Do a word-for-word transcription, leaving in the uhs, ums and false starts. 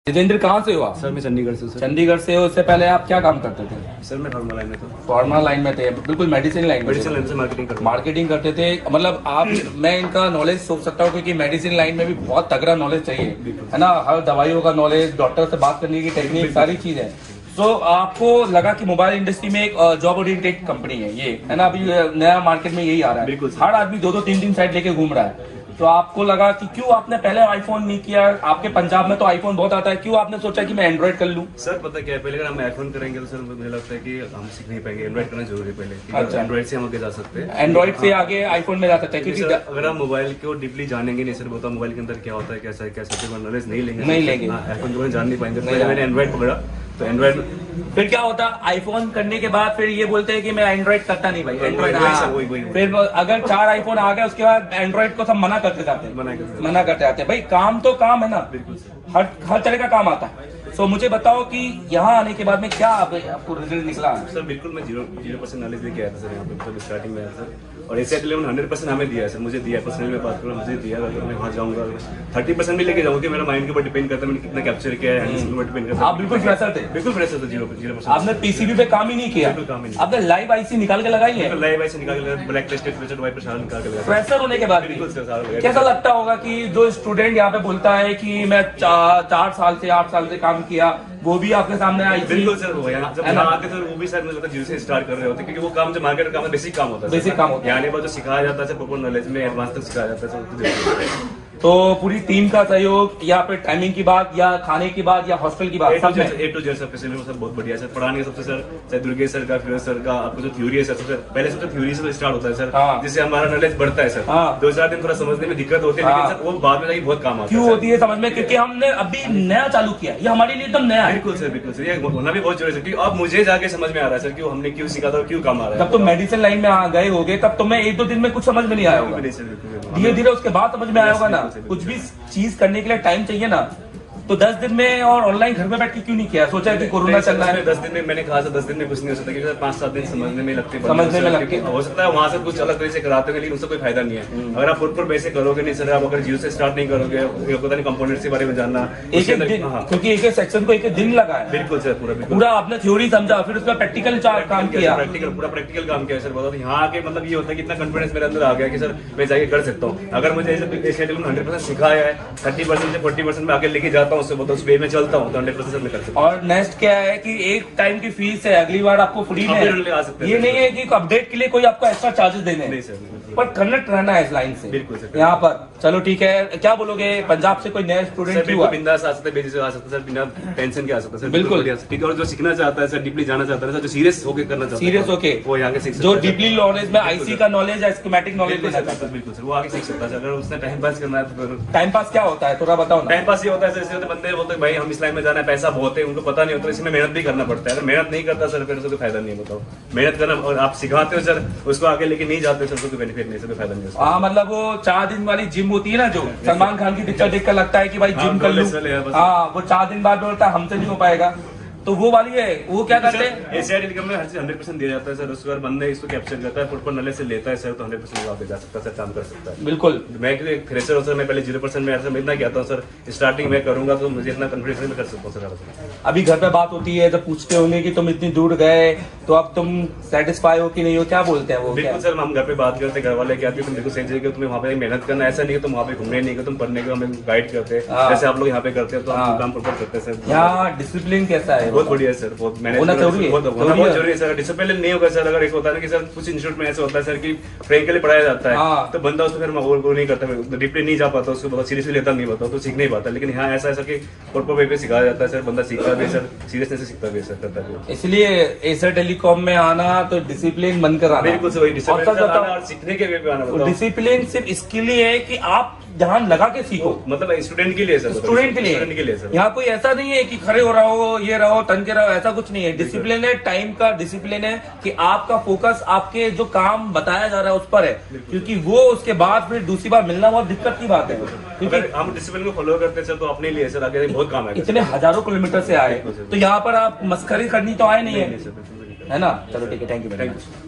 जितेंद्र कहाँ से हो आप? सर मैं चंडीगढ़ से। सर चंडीगढ़ से हो। उससे पहले आप क्या काम करते थे? सर मैं फार्मा लाइन में था। फार्मा लाइन में थे, बिल्कुल मेडिसिन लाइन में। मेडिसिन लाइन से मार्केटिंग करते मार्केटिंग करते थे। मतलब आप मैं इनका नॉलेज सोच सकता हूँ क्योंकि मेडिसिन लाइन में भी बहुत तगड़ा नॉलेज चाहिए, है ना। हर दवाइयों का नॉलेज, डॉक्टर से बात करने की टेक्निक, सारी चीज है। तो आपको लगा कि मोबाइल इंडस्ट्री में एक जॉब ओरिएंटेड कंपनी है ये, है ना। अभी नया मार्केट में यही आ रहा है, हर आदमी दो दो तीन तीन साइड लेके घूम रहा है। तो आपको लगा कि क्यों आपने पहले आईफोन नहीं किया? आपके पंजाब में तो आईफोन बहुत आता है, क्यों आपने सोचा कि मैं एंड्रॉइड कर लूं? सर पता क्या है, पहले अगर हम आईफोन करेंगे तो सर मुझे लगता है कि हम सीख नहीं पाएंगे। एंड्रॉइड करना जरूरी है पहले। अच्छा। एंड्रॉइड से हम आगे जा सकते हैं, एंड्रॉइड से आगे आईफोन में जा सकते हैं क्योंकि अगर हम मोबाइल को डीपली जानेंगे नहीं सर, वो तो मोबाइल के अंदर क्या होता है, कैसा है, कैसा नॉलेज नहीं लेंगे नहीं लेंगे आईफोन को जान नहीं पाएंगे। पहले मैंने एंड्रॉइड पकड़ा तो एंड्रॉइड फिर क्या होता, आईफोन करने के बाद फिर ये बोलते हैं कि मैं एंड्रॉइड करता नहीं भाई, एंड्रॉइड। फिर अगर चार आईफोन आ गए उसके बाद एंड्रॉइड को सब मना करते जाते हैं, मना करते मना करते जाते हैं। भाई काम तो काम है ना, हर हर तरह का काम आता है। सो मुझे बताओ कि यहाँ आने के बाद में क्या आप, आपको रिजल्ट निकला? सर बिल्कुल मैं जीरो जीरो परसेंट नॉलेज लेके आया था सर यहाँ पे स्टार्टिंग में सर। और एस इलेवन हंड्रेड परसेंट हमें दिया है सर, मुझे दिया पर्सनली में बात करूँ, मुझे दिया। अगर मैं वहाँ जाऊँगा थर्टी परसेंट भी लेके जाऊँगा, मेरा माइंड के ऊपर डिपेंड करता है मैंने कितना कैप्चर किया है, डिपेंड करता है। आप बिल्कुल फ्रेशर थे? बिल्कुल फ्रेशर थे, जीरो जीरो परसेंट। आपने पीसीबी पे काम ही नहीं किया? काम ही नहीं। आपने लाइव आईसी निकाल के लगाई है? लाइव आईसी निकाल के, ब्लैक लिस्टेड फ्रेशर वाइपर सारा निकाल के। फ्रेशर होने के बाद बिल्कुल सर सारा कैसा लगता होगा कि जो स्टूडेंट यहाँ पे बोलता है कि मैं चार साल से आठ साल से काम किया, वो भी आपके सामने आई? बिल्कुल सर, वो यहाँ जब यहाँ आते सर वो भी सर मुझे लगता है जीरो से स्टार्ट कर रहे होते, क्योंकि वो काम जो मार्केट का काम है बेसिक काम होता है। बेसिक काम होता है, यहाँ बाद जो सिखाया जाता है प्रॉपर नॉलेज में एडवांस तक सिखाया जाता है। तो पूरी टीम का सहयोग या फिर टाइमिंग की बात या खाने की बात या हॉस्टल की बात, ए टू जेड सब फैसिलिटी सब बहुत बढ़िया है सर। पढ़ाने सबसे सर चाहे दुर्गेश सर का, फिरोज सर का, आपको जो थ्योरी है सर, सबसे पहले सबसे थ्योरी से स्टार्ट होता है सर, जिससे हमारा नॉलेज बढ़ता है सर। दो चार दिन थोड़ा समझने में दिक्कत होती है, लेकिन सर वो बाद में जाके बहुत काम आता है। क्यों होती है समझ में? क्योंकि हमने अभी नया चालू किया, ये हमारे लिए एकदम नया है। बिल्कुल सर, बिल्कुल सर, ये होना भी बहुत जरूरी है क्योंकि अब मुझे जाके समझ में आ रहा है सर कि हमने क्यों सीखा था, क्यों काम आ रहा है। जब तुम मेडिसिन लाइन में आ गए होगे तब तुम्हें एक दो दिन में कुछ समझ में नहीं आया होगा, धीरे धीरे उसके बाद समझ में आया होगा ना। कुछ भी चीज करने के लिए टाइम चाहिए ना, तो दस दिन में और ऑनलाइन घर में बैठ के क्यों नहीं किया? सोचा कि कोरोना चल रहा है। दस दिन में मैंने कहा था दस दिन में कुछ नहीं हो सकता, क्योंकि पांच सात दिन समझने में लगते समझने में लगते हो सकता है वहां से कुछ अलग तरीके से कराते हैं, लेकिन उससे कोई फायदा नहीं है अगर आप फुट बेस से करोगे। नहीं सर, आप अगर जीरो से स्टार्ट नहीं करोगे, पता नहीं कंपोनेंट्स के बारे में जानना एक एक दिन, क्योंकि एक एक सेक्शन को एक एक दिन लगा है। बिल्कुल सर, पूरा पूरा आपने थ्योरी समझा, फिर उसका प्रैक्टिकल काम किया, प्रैक्टिकल पूरा प्रैक्टिकल काम किया सर। बताओ यहाँ आके मतलब ये होता है कि इतना कॉन्फिडेंस मेरे अंदर आ गया कि सर मैं जाके कर सकता हूँ। अगर मुझे हंड्रेड परसेंट सिखाया है, थर्टी परसेंट से फोर्टी परसेंट में आगे लेके जाता हूँ, उससे बताओ उस वे में चलता हूँ तो हंड्रेड परसेंट में कर सकता हूँ। और नेक्स्ट क्या है कि एक टाइम की फीस है, अगली बार आपको फ्री में आ सकते हैं। ये नहीं है कि अपडेट के लिए कोई आपको एक्स्ट्रा चार्जेस देने हैं, पर कनेक्ट रहना है इस लाइन से। बिल्कुल सर, यहाँ पर चलो ठीक है। क्या बोलोगे, पंजाब से कोई नया स्टूडेंट क्यों बिंदास आ सकता है, बेझिझक आ सकता है सर, बिना टेंशन के आ सकता है सर। बिल्कुल ठीक है। और जो सीखना चाहता है सर, डीपली जाना चाहता है सर, जो सीरियस होकर करना चाहता है, सीरियस होके वो यहाँ के सीख सकता जो है। डीपली नॉलेज में आईसी का नॉलेज है, स्कीमेटिक नॉलेज लेना चाहता है, बिल्कुल सर वो आगे सीख सकता है। अगर उसने टाइम पास करना है तो टाइम पास क्या होता है थोड़ा बताओ ना। टाइम पास ये होता है जैसे बंदे बोलते हैं भाई हम इस लाइन में जाना है, पैसा बहुत है, उनको पता नहीं होता, इसमें मेहनत भी करना पड़ता है। अगर मेहनत नहीं करता सर फिर उसको फायदा नहीं है। बताओ मेहनत करना, और आप सिखाते हो सर, उसको आगे लेके नहीं जाते सर, उसको बेनिफिट नहीं, सर फायदा नहीं है। हाँ, मतलब वो चार दिन वाली जिम होती है ना, जो सलमान खान की पिक्चर देखकर लगता है कि भाई जिम कर लूं, हाँ, वो चार दिन बाद बोलता है हमसे नहीं हो पाएगा, तो वो वाली है। वो क्या करते हैं, एसीआई इनकम में हंड्रेड परसेंट दिया जाता है सर। उसके बाद बंदे इसको कैप्चर करता है, प्रॉपर नॉलेज से लेता है सर, तो हंड्रेड परसेंट आगे जा सकता है सर, काम कर सकता है। बिल्कुल। मैं फ्रेशर हूँ सर, मैं पहले जीरो परसेंट में मैं इतना कहता हूँ सर, स्टार्टिंग में करूंगा तो मुझे इतना कॉन्फिडेंस में कर सकता हूँ सर। अभी घर पे बात होती है तो पूछते होंगे कि तुम इतनी दूर गए तो अब तुम सेटिस्फाई हो कि नहीं हो, क्या बोलते हैं वो? बिल्कुल सर, हम घर पे बात करते हैं, घर वाले कहते हैं तुम बिल्कुल सही जगह, तुम्हें वहाँ पे मेहनत करना, ऐसा नहीं है तुम वहाँ पे घूमने नहीं, तुम पढ़ने को हमें गाइड करते हैं, जैसे आप लोग यहाँ पे करते हैं, तो हम काम प्रॉपर करते हैं सर। यहाँ डिसिप्लिन कैसा है? बहुत बढ़िया सर, बहुत होना जरूरी है, बहुत जरूरी है सर। डिसिप्लिन नहीं होगा सर, अगर एक होता है ना कि सर कुछ इंस्टीट्यूट में ऐसा होता है सर कि फ्रैंकली पढ़ाया जाता है, तो बंदा उसको फिर वो नहीं करता, डीपली नहीं जा पाता, उसको बहुत सीरियसली लेता नहीं पाता, तो सीख नहीं पाता। लेकिन यहाँ ऐसा ऐसा कि प्रॉपर वे पे सिखाया जाता है सर, बंदा सीखता भी सर, सीरियसनेस से सीखता भी सर, करता भी। इसलिए एसर टेलीकॉम में आना तो डिसिप्लिन बनकर आना। बिल्कुल सर, डिसिप्लिन सीखने के वे पे आना। डिसिप्लिन सिर्फ इसके लिए है कि आप ध्यान लगा के सीखो, मतलब स्टूडेंट के लिए सर, स्टूडेंट के लिए, स्टूडेंट के लिए सर। यहाँ कोई ऐसा नहीं है कि खड़े हो रहो, ये रहो, तन के रहो, ऐसा कुछ नहीं है। डिसिप्लिन है, टाइम का डिसिप्लिन है कि आपका फोकस आपके जो काम बताया जा रहा है उस पर है, क्योंकि वो उसके बाद फिर दूसरी बार मिलना बहुत दिक्कत की बात है। क्योंकि हम डिसिप्लिन को फॉलो करते सर, तो अपने लिए सर आगे बहुत काम है। इतने हजारों किलोमीटर से आए तो यहाँ पर आप मस्करी करनी तो आए नहीं है, है ना। चलो ठीक है, थैंक यू, थैंक यू।